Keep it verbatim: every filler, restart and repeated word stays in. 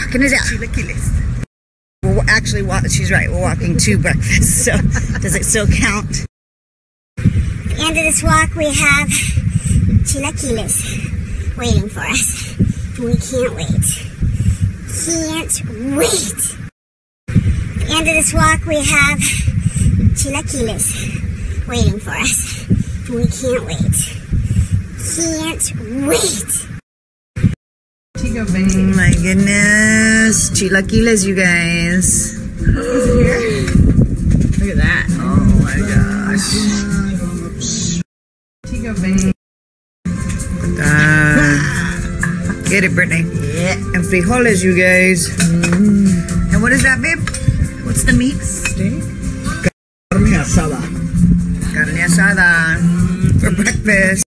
walking it out. Chilaquiles. We're actually, wa she's right, we're walking to breakfast, so does it still count? At the end of this walk, we have chilaquiles waiting for us. We can't wait. Can't wait. At the end of this walk, we have chilaquiles waiting for us. We can't wait. Can't wait. Oh my goodness. Chilaquiles, you guys. Look at that. Oh my gosh. Uh, get it, Brittany. Yeah. And frijoles, you guys. Mm. And what is that, babe? What's the meat? Steak? Carne asada. Carne asada for breakfast.